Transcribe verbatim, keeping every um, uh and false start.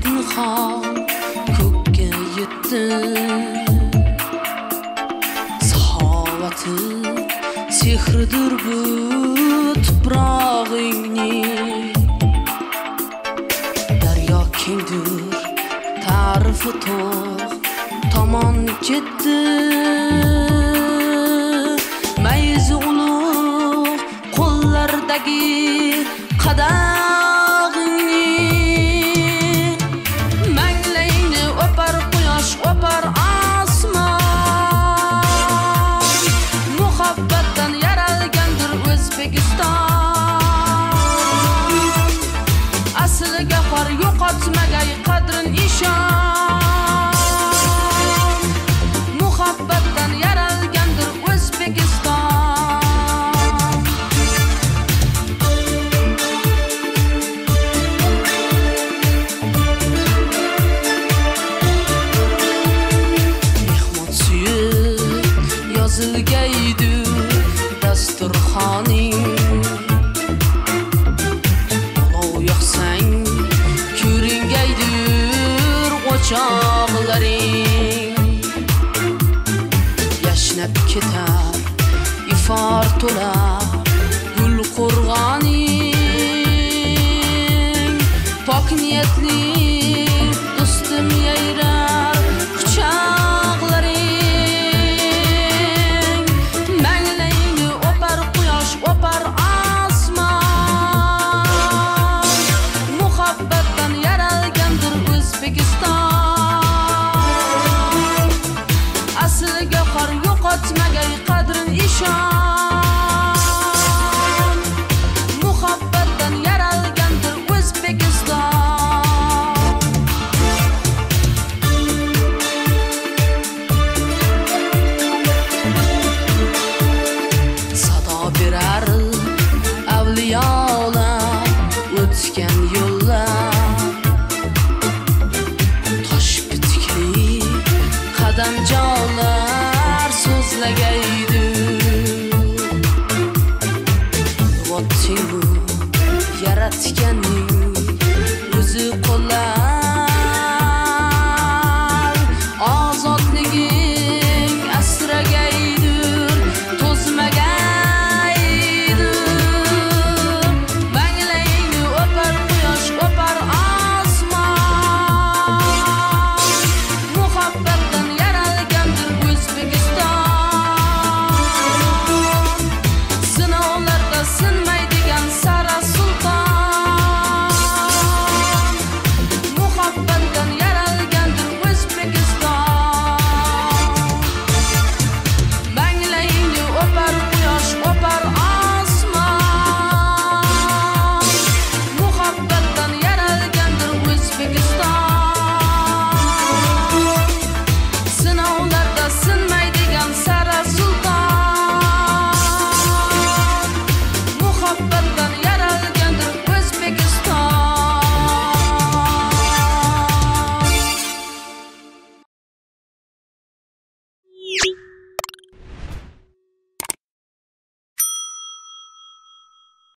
pinhon ko'kka yetdi saxovati sehridir bu tuprog'ingning daryo kengdir ta'rifi to'q tomon ketdi mayzi ulug' qo'llardagi qadag'ingni manglayni o'par quyosh o'par osmon muhabbatdan yaralgandir O'zbekiston asliga xor yo'qotmagay qadrin ishon muhabbatdan yaralgandir O'zbekiston yozilgaydi dasturxoning olov yoqsang ko'ringaydir o'choqlaring yashnab ketar ifor to'lar gul qo'rg'oning pok niyatli do'stim yayrar quchoqlaring manglayni o'par quyosh o'par osmon muhabbatdan yaralgandir O'zbekiston asliga xor yo'qotmagay qadrin ishon